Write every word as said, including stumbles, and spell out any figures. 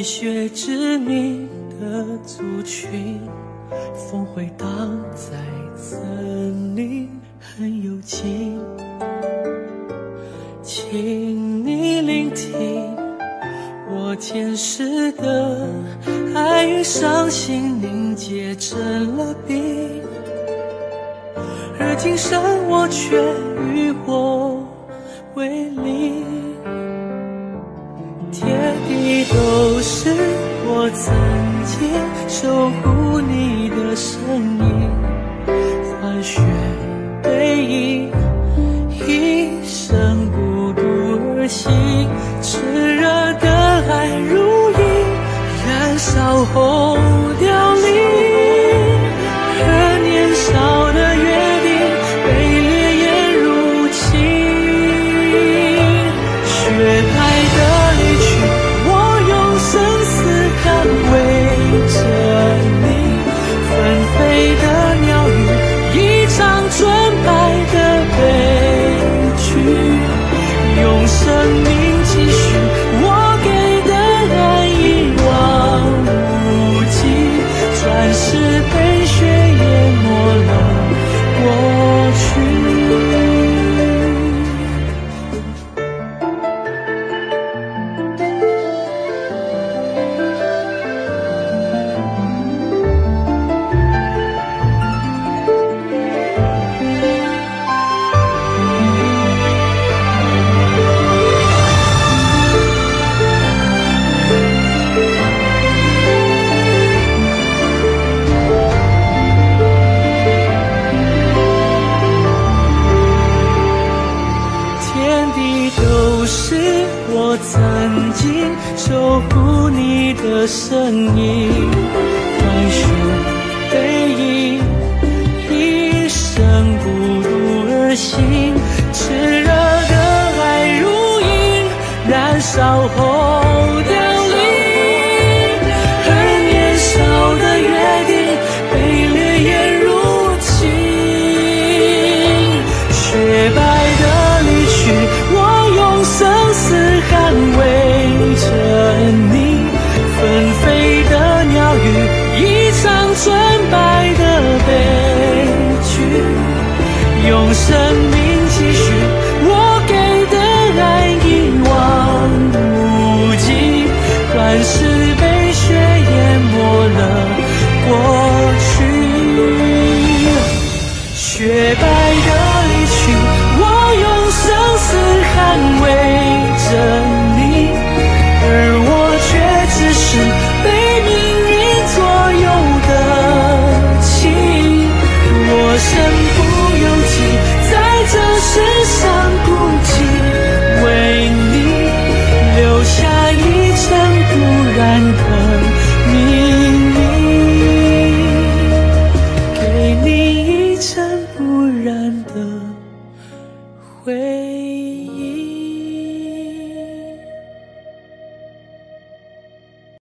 血之谜的族群，风会荡在森林，很有劲。请你聆听我前世的爱与伤心凝结成了冰，而今生我却与我为邻。天地都是我曾经守护你的声音，残雪背影，一生孤独而行，炽热的爱如影，燃烧后凋零，而年少的约定被烈焰入侵，雪白的离去，我用生死捍卫着你，纷飞的鸟语，一场纯白的悲剧，用生命继续我给的爱一往无际，转世被雪淹没了过去。我曾经守护你的声音，换雪背影，一生孤独而行，炽热的爱如影，燃烧后凋零，而年少的约定被烈焰入侵，雪白的离去，我用生死捍卫着你，纷飞的鸟语，一场纯白的悲剧，用生命继续我给的爱一往无际，万事被雪淹没了过去，雪白的离去，我用生死捍卫着你，而我却只是被命运左右的情，我身不由己，在这世上孤寂，为你留下一尘不染的